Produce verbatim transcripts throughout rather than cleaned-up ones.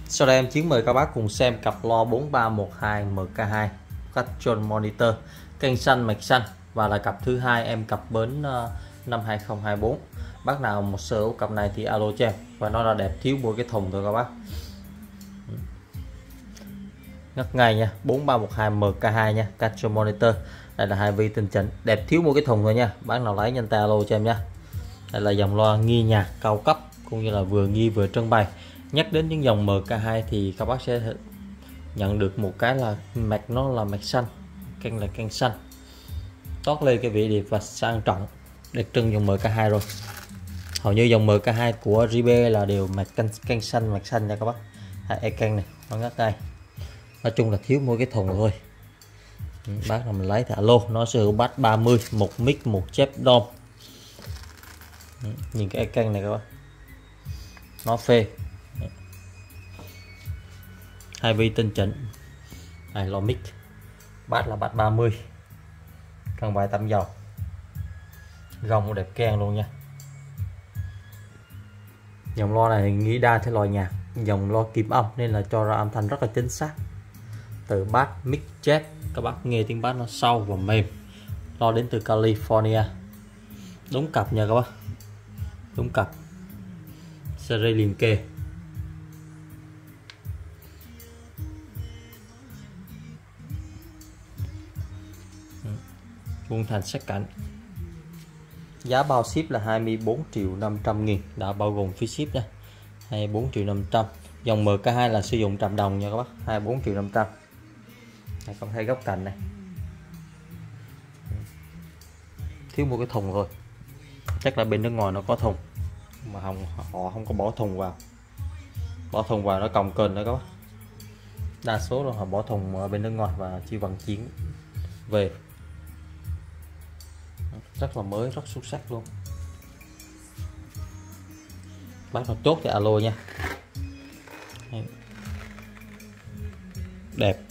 Sau đây em Chiến mời các bác cùng xem cặp loa bốn ba một hai M K hai Custom Monitor kênh xanh mạch xanh, và là cặp thứ hai em cặp bến uh, năm hai không hai tư. Bác nào một sở hữu cặp này thì alo cho em, và nó là đẹp thiếu mỗi cái thùng thôi các bác. Ngắt ngay nha, bốn ba một hai M K hai nha, Custom Monitor. Đây là hai vi tinh chỉnh, đẹp thiếu một cái thùng thôi nha. Bác nào lấy nhanh tay alo cho em nha. Đây là dòng loa nghi nhạc cao cấp cũng như là vừa nghi vừa trưng bày. Nhắc đến những dòng M K hai thì các bác sẽ nhận được một cái là mạch nó là mạch xanh, kênh là kênh xanh, toát lên cái vị đẹp và sang trọng đặc trưng dòng M K hai rồi. Hầu như dòng M K hai của rờ bê là đều mạch kênh, kênh xanh mạch xanh nha các bác. Hai kênh này nó ngắt ngay, nói chung là thiếu mỗi cái thùng thôi. Bác nào mình lấy thì alo. Nó sở hữu bass ba mươi, một mic, một chép đom. Nhìn cái kênh này các bác, nó phê. Hai vi tinh chỉnh, này lo mic, bass là bass ba mươi, cần bài tăm dầu, gông đẹp keng luôn nha. Dòng loa này nghĩ đa thể loại nhạc, dòng loa kim âm nên là cho ra âm thanh rất là chính xác. Từ bass, mic, chép, các bác nghe tiếng bass nó sâu và mềm. Loa đến từ California, đúng cặp nha các bác, đúng cặp, series liền kề. Vuông thành sát cạnh. Giá bao ship là hai mươi bốn triệu năm trăm nghìn, đã bao gồm phí ship nha. hai mươi bốn triệu năm trăm. Dòng M K hai là sử dụng trạm đồng nha các bác, hai mươi bốn triệu năm trăm. Đây, con thấy góc cạnh này, thiếu một cái thùng rồi. Chắc là bên nước ngoài nó có thùng mà không, họ không có bỏ thùng vào. Bỏ thùng vào nó còng kềnh đó các bác. Đa số là họ bỏ thùng ở bên nước ngoài và chỉ vận chuyển về. Rất là mới, rất xuất sắc luôn. Bác nào chốt thì alo nha. Đẹp.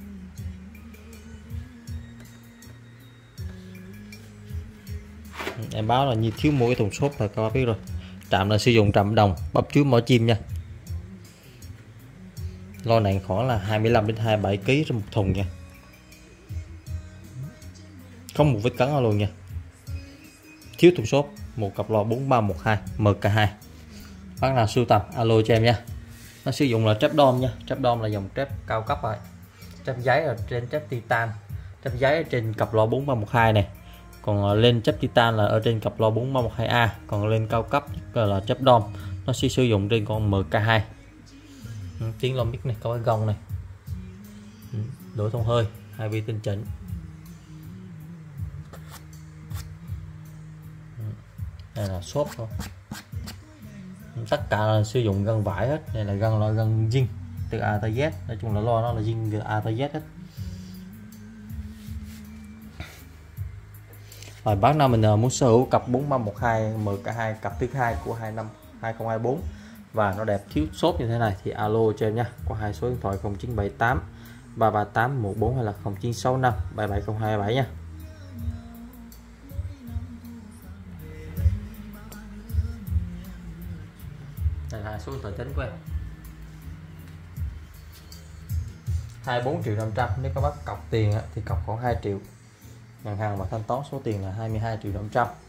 Em báo là như thiếu mỗi cái thùng xốp là các bác biết rồi. Trạm là sử dụng trạm đồng, bắp chuối mỏ chim nha. Loa này khoảng là hai mươi lăm đến hai mươi bảy ki lô gam trên một thùng nha. Không một vết cắn luôn nha. Thiếu thùng xốp, một cặp loa bốn ba một hai M K hai. Bác nào sưu tầm alo cho em nha. Nó sử dụng là trép đom nha. Trép đom là dòng trép cao cấp rồi. Trép giấy ở trên trép titan, trép giấy ở trên cặp loa bốn ba một hai này. Còn lên trép titan là ở trên cặp loa bốn ba một hai A. Còn lên cao cấp là trép đom, nó sẽ sử dụng trên con M K hai. Tiếng loa mic này, có cái gông này, đổi thông hơi, hai vi tinh chỉnh. Đây là shop thôi. Tất cả là sử dụng gân vải hết. Đây là gân, là gân zin từ A tới Z. Nói chung là loa nó là zin từ A tới Z hết. Rồi bác nào mình muốn sở hữu cặp bốn ba một hai M K hai, cặp thứ hai của hai năm hai không hai tư và nó đẹp thiếu shop như thế này thì alo cho em nha, qua hai số điện thoại không chín bảy tám ba ba tám một bốn hay là không chín sáu năm bảy bảy không hai bảy nha. Đây là số điện thoại chính của em. hai mươi bốn triệu năm trăm. Nếu các bác cọc tiền thì cọc khoảng hai triệu. Ngân hàng mà thanh toán số tiền là hai mươi hai triệu năm trăm.